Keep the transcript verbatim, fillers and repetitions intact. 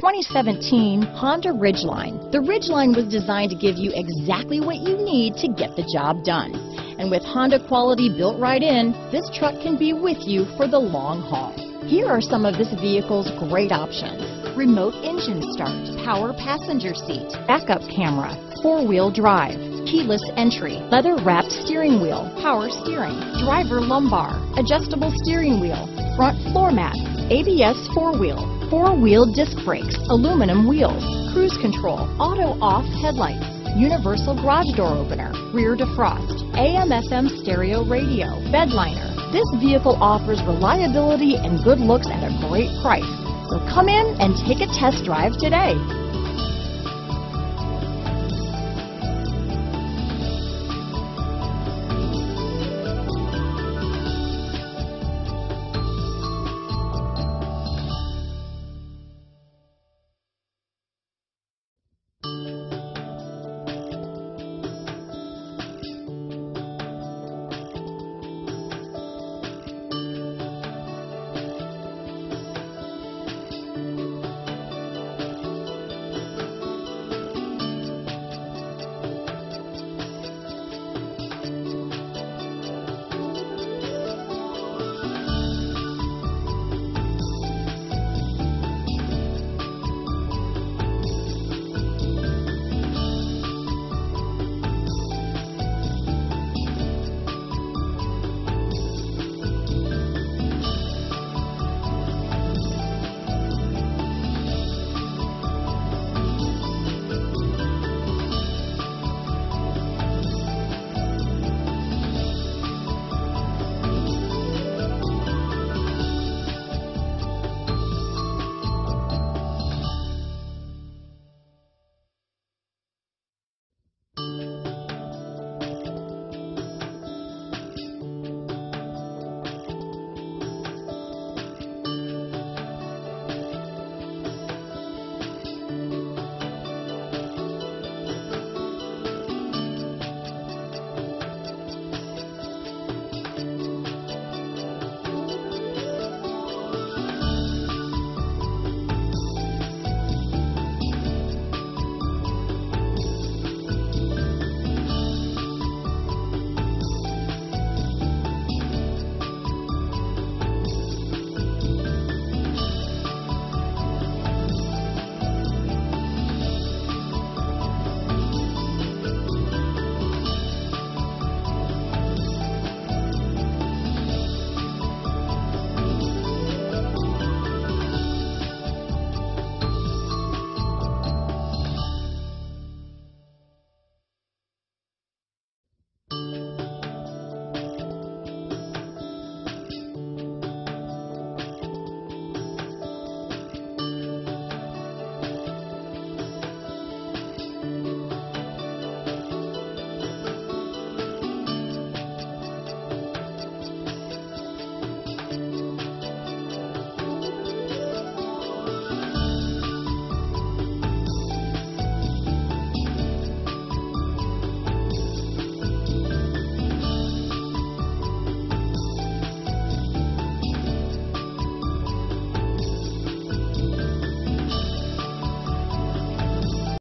twenty seventeen Honda Ridgeline. The Ridgeline was designed to give you exactly what you need to get the job done. And with Honda quality built right in, this truck can be with you for the long haul. Here are some of this vehicle's great options: remote engine start, power passenger seat, backup camera, four-wheel drive, keyless entry, leather-wrapped steering wheel, power steering, driver lumbar, adjustable steering wheel, front floor mats, A B S four-wheel, four-wheel disc brakes, aluminum wheels, cruise control, auto-off headlights, universal garage door opener, rear defrost, A M F M stereo radio, bed liner. This vehicle offers reliability and good looks at a great price. So come in and take a test drive today.